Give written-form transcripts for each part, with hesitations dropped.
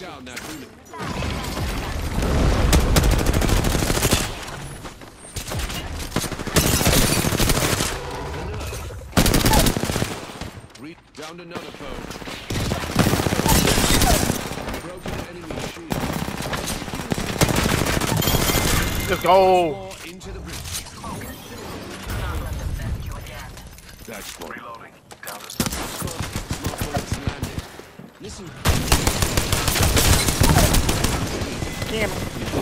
down that unit. Down another foe. Broken enemy shield. Let's go. Into the bridge. That's for reloading. Down to small bullets landed. Listen. Damn.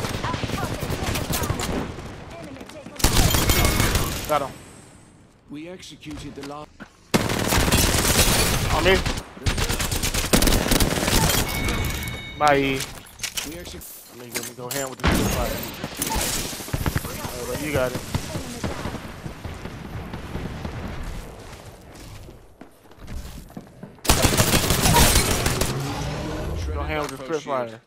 Got him. We executed the last. On me. Bye. Let me go hand with the fire. Alright, you got it. Go hand with the flip fire.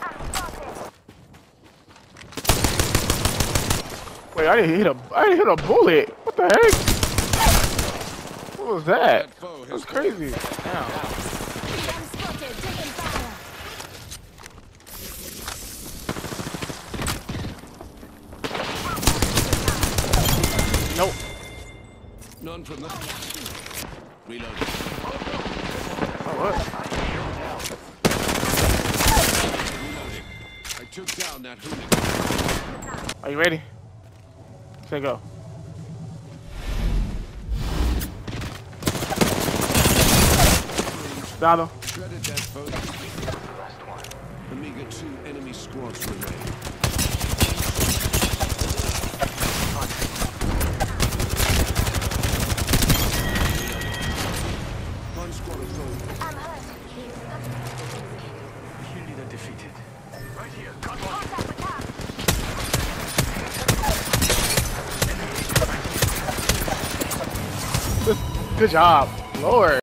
Wait, I didn't hit a bullet. What the heck? What was that? That was crazy. Damn. Nope. None from the reload. Oh, what? Reloading. I took down that hooligan. Are you ready? Say go. Down him. Shredded that foe. Omega 2 enemy squads remain. One squad of foe. I'm hurt. Kill leader defeated. Right here. Good job. Lord.